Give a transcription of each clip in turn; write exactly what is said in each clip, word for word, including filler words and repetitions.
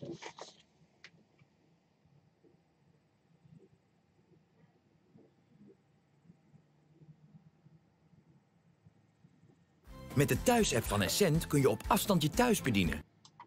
Met de thuis-app van Essent kun je op afstand je thuis bedienen.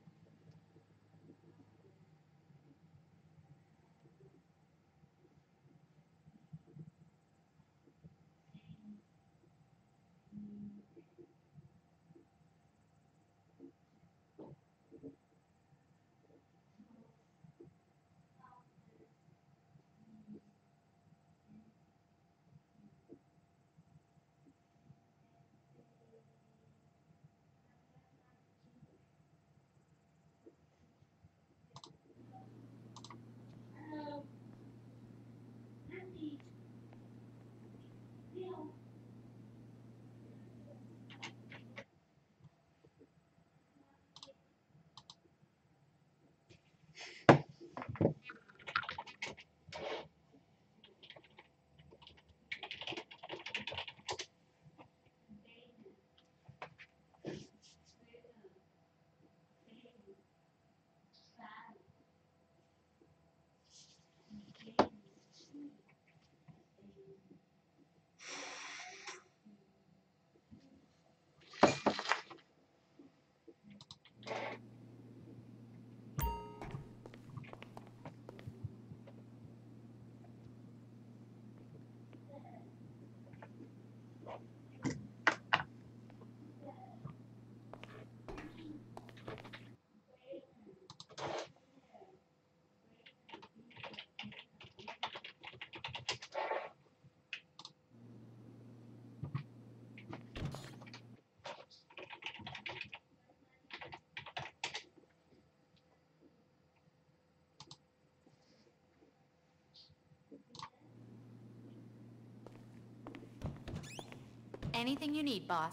Anything you need, boss.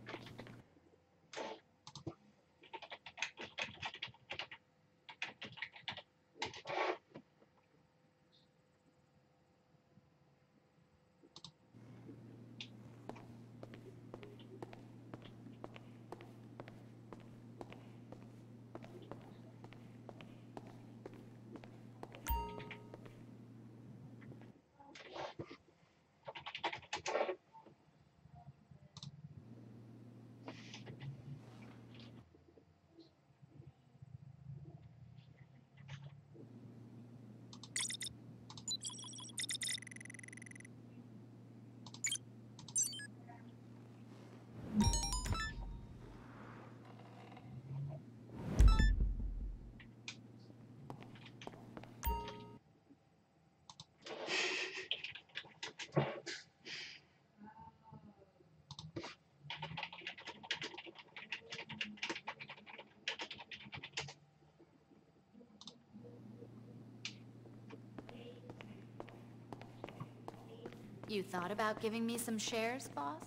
You thought about giving me some shares, boss?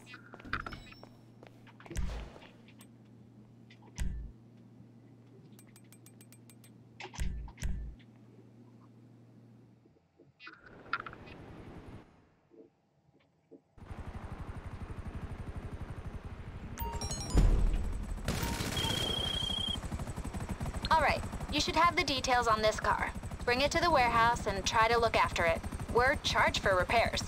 All right, you should have the details on this car. Bring it to the warehouse and try to look after it. We're charged for repairs.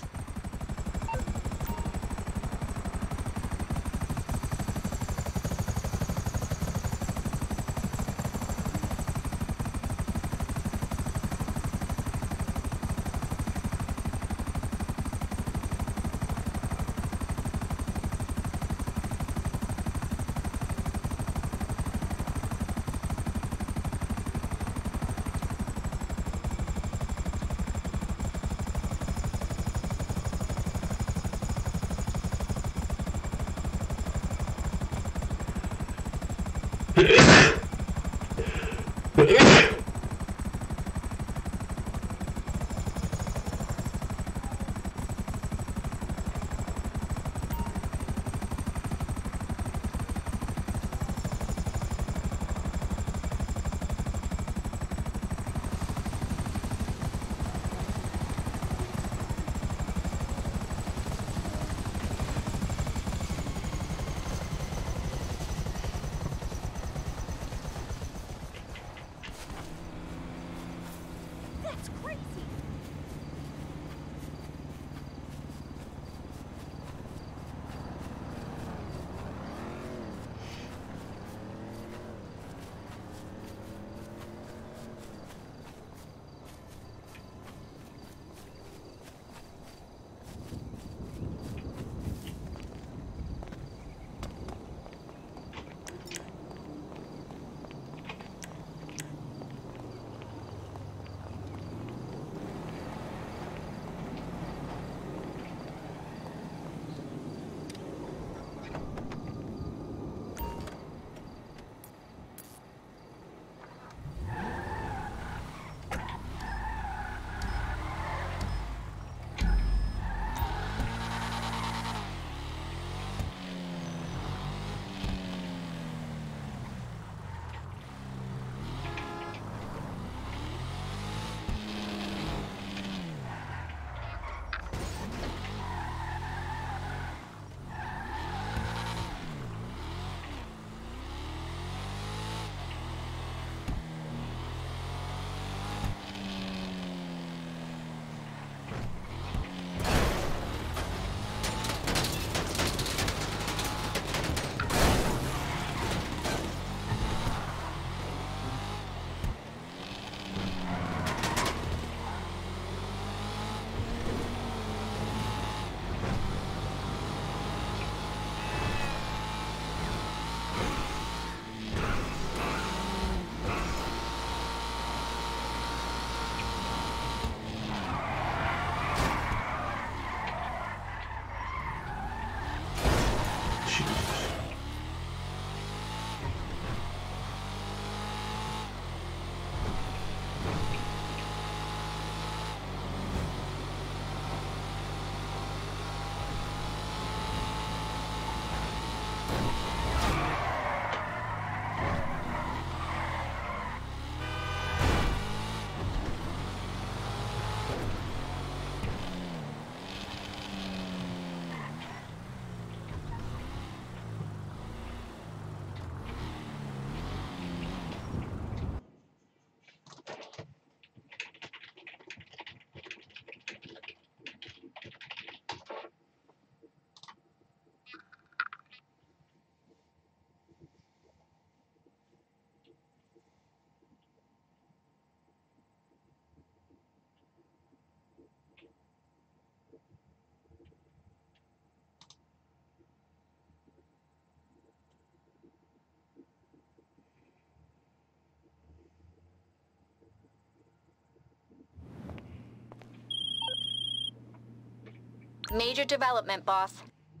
Major development, boss.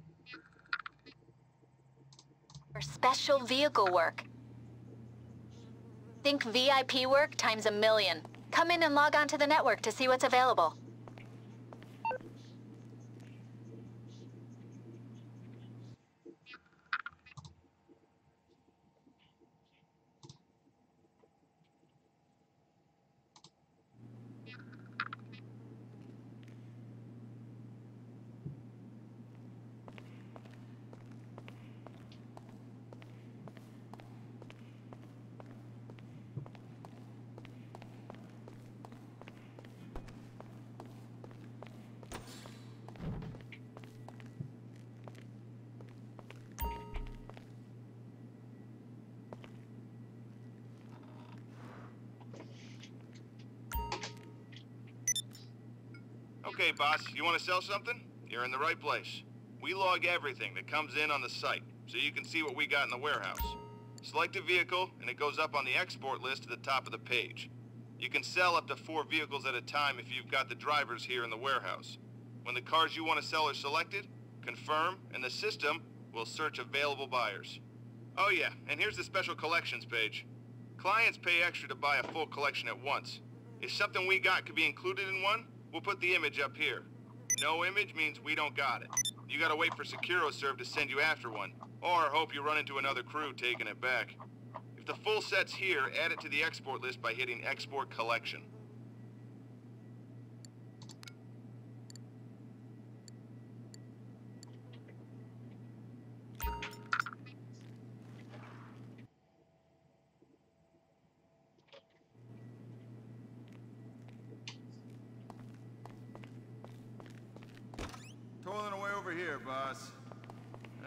For special vehicle work. Think V I P work times a million. Come in and log on to the network to see what's available. Okay, boss, you want to sell something? You're in the right place. We log everything that comes in on the site, so you can see what we got in the warehouse. Select a vehicle, and it goes up on the export list at the top of the page. You can sell up to four vehicles at a time if you've got the drivers here in the warehouse. When the cars you want to sell are selected, confirm, and the system will search available buyers. Oh yeah, and here's the special collections page. Clients pay extra to buy a full collection at once. If something we got could be included in one, we'll put the image up here. No image means we don't got it. You gotta wait for SecuroServe to send you after one, or hope you run into another crew taking it back. If the full set's here, add it to the export list by hitting Export Collection. Toiling away over here, boss. Uh.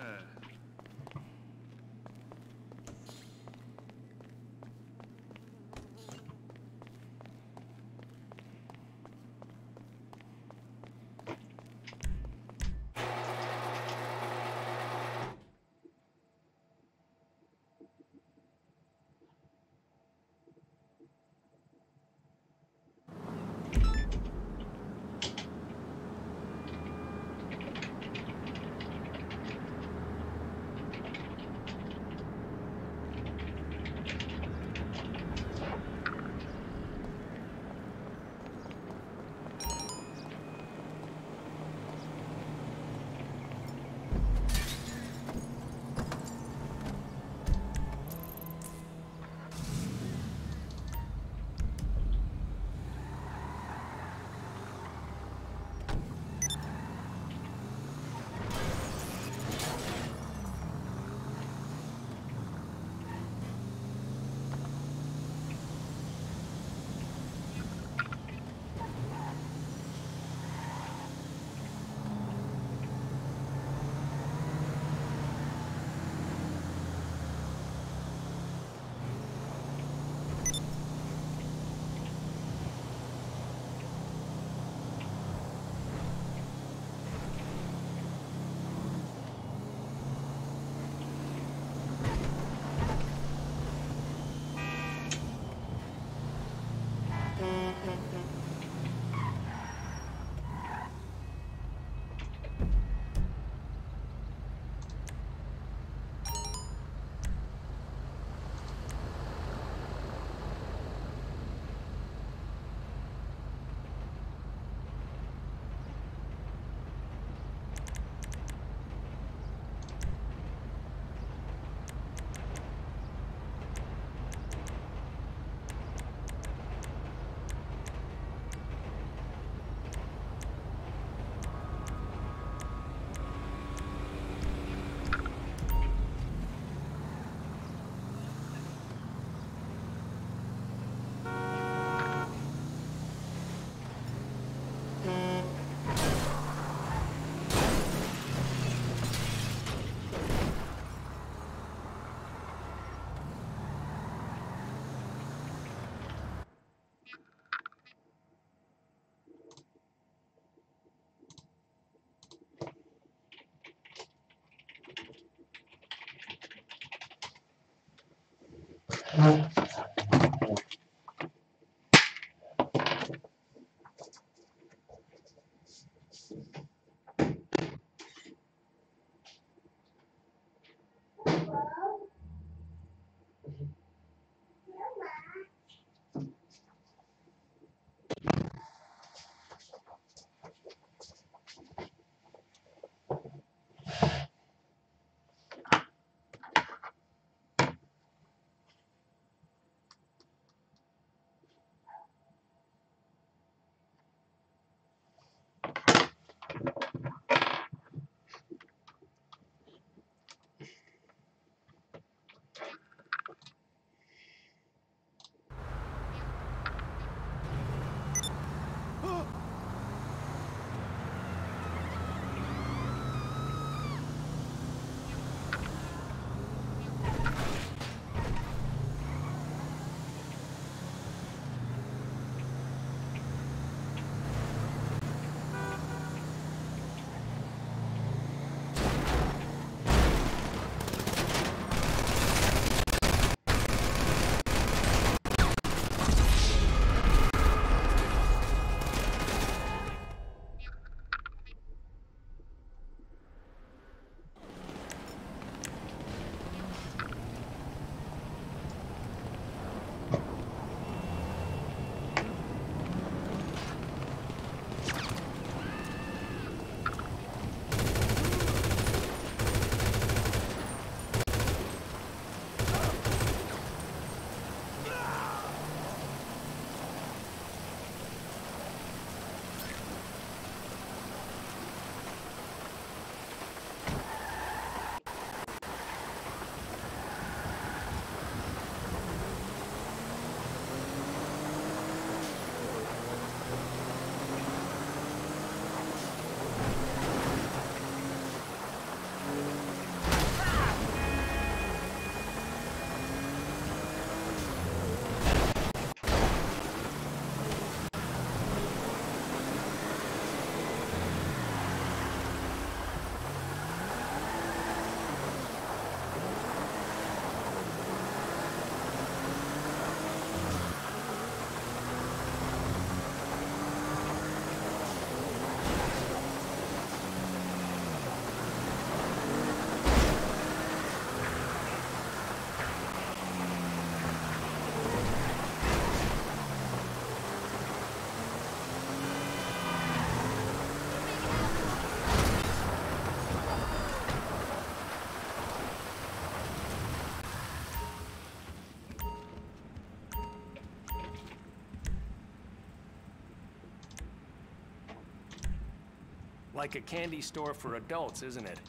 Like a candy store for adults, isn't it?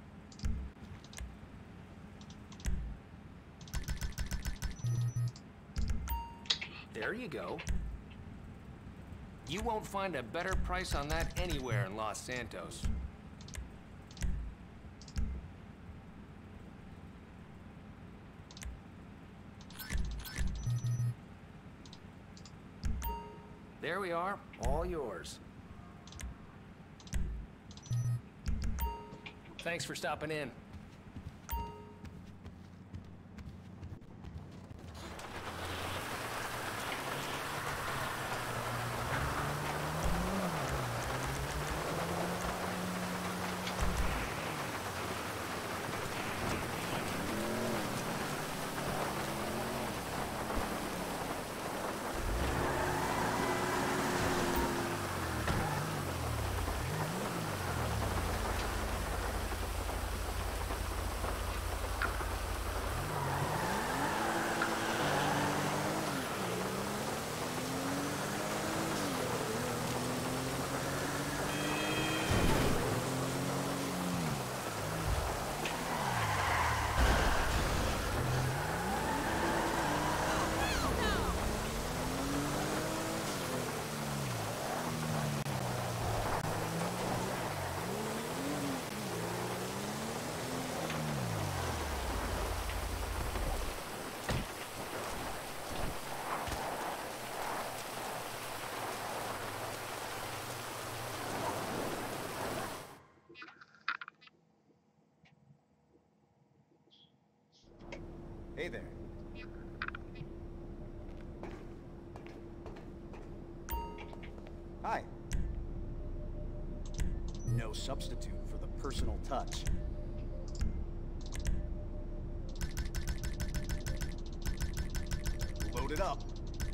There you go. You won't find a better price on that anywhere in Los Santos. There we are, all yours. Thanks for stopping in. Hey there. Hi. No substitute for the personal touch. Load it up.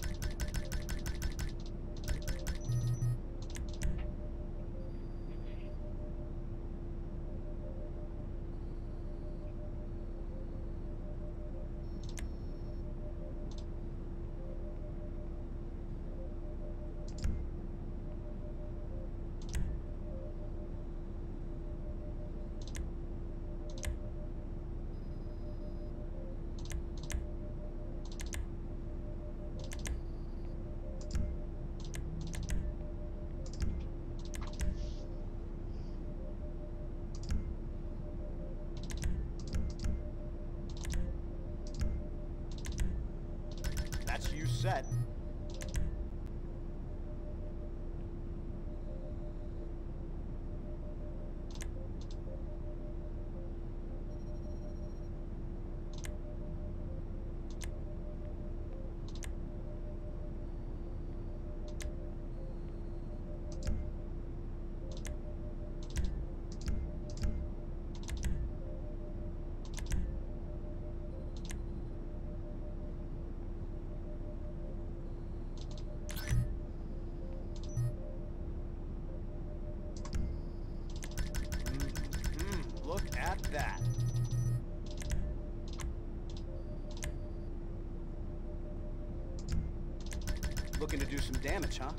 That's you set. Look at that. Looking to do some damage, huh?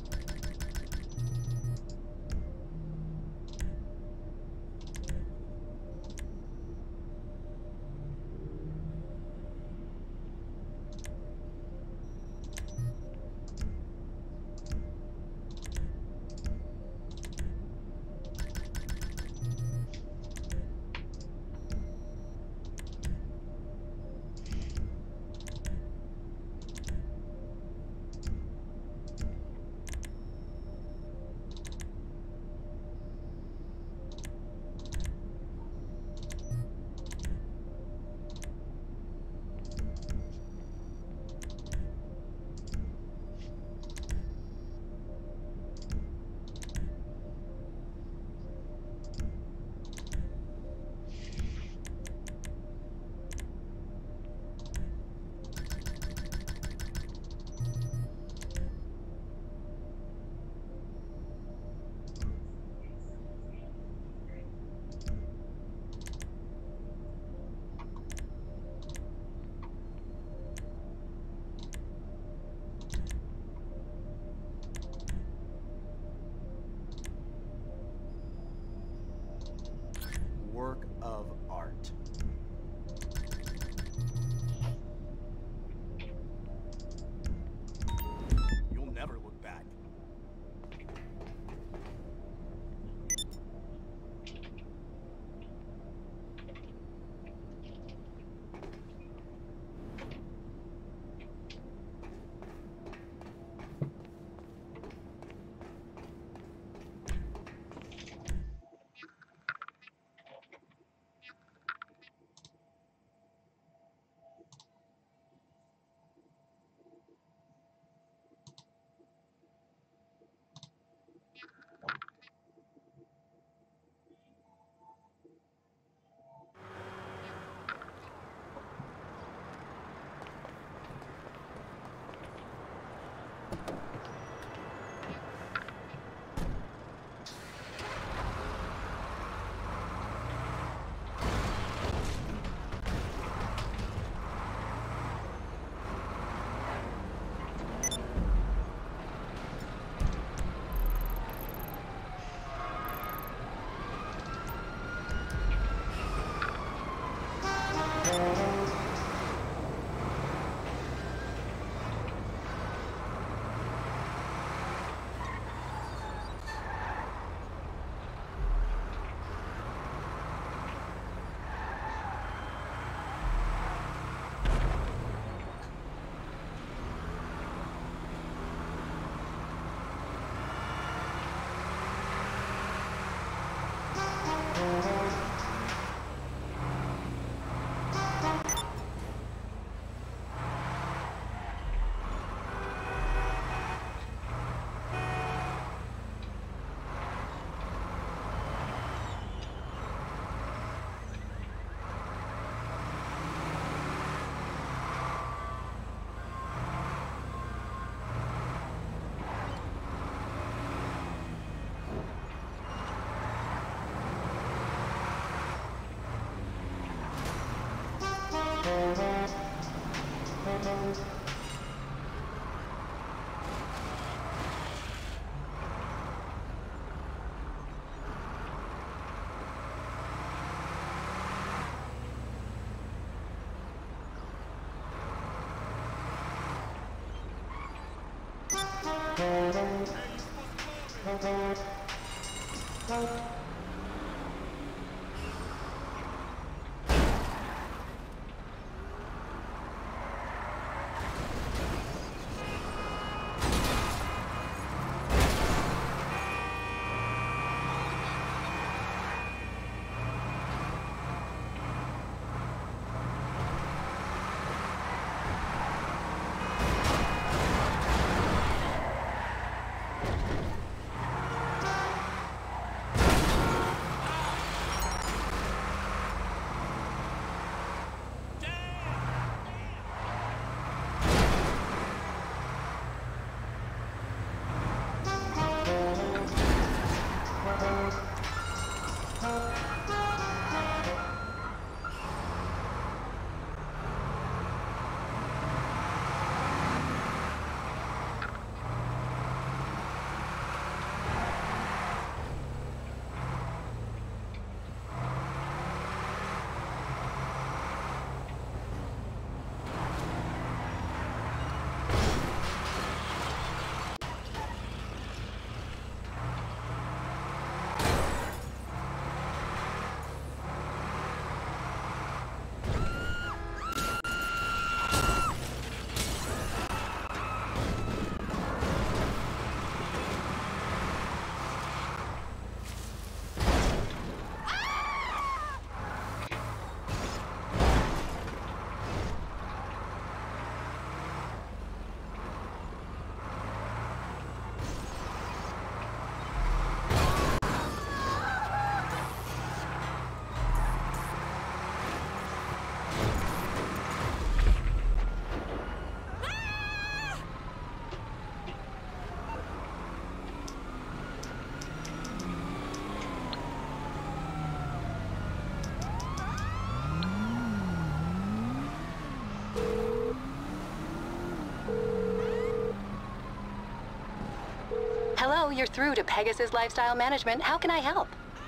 Hello, you're through to Pegasus Lifestyle Management. How can I help?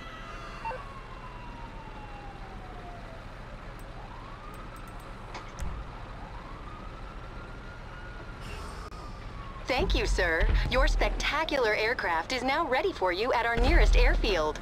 Thank you, sir. Your spectacular aircraft is now ready for you at our nearest airfield.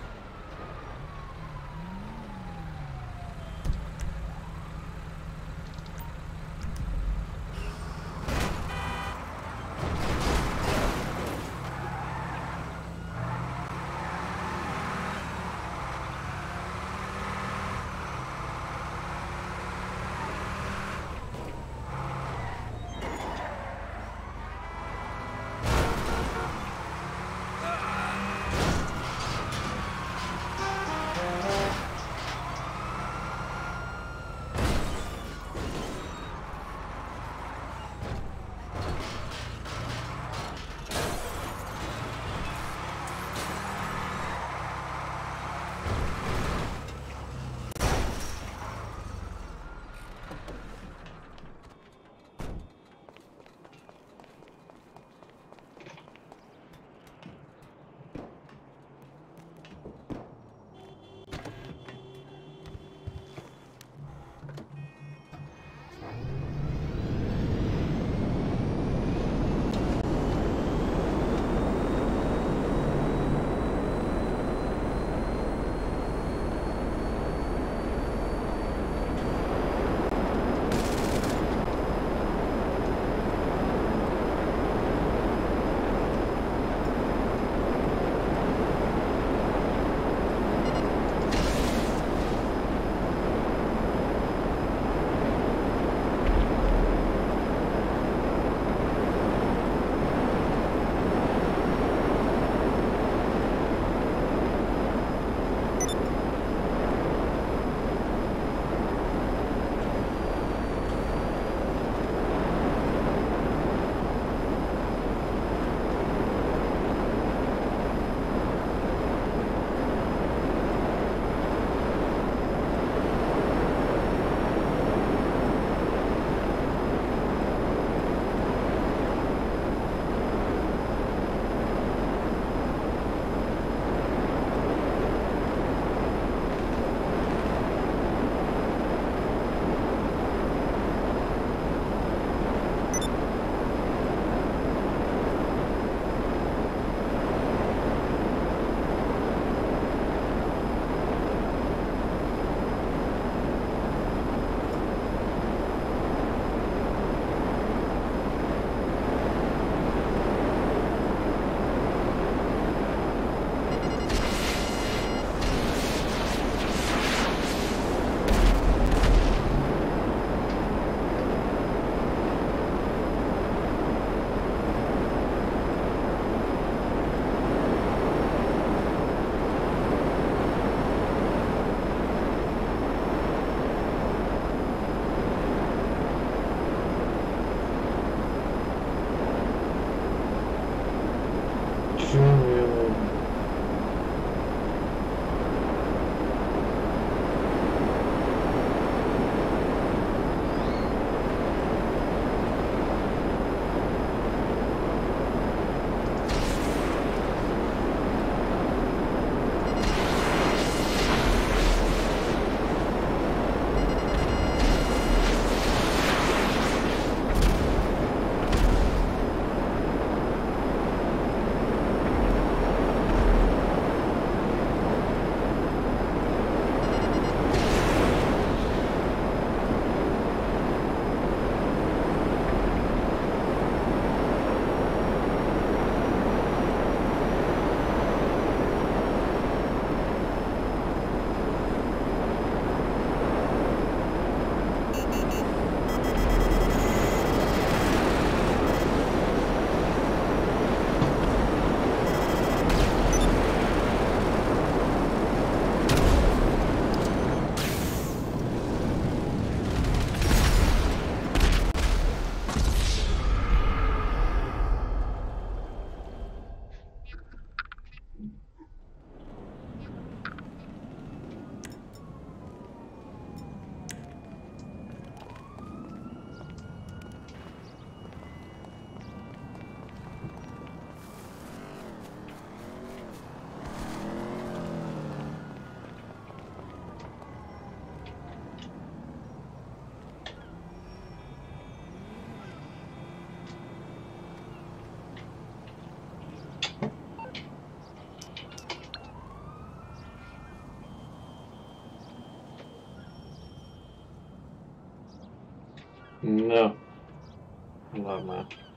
No. I love man.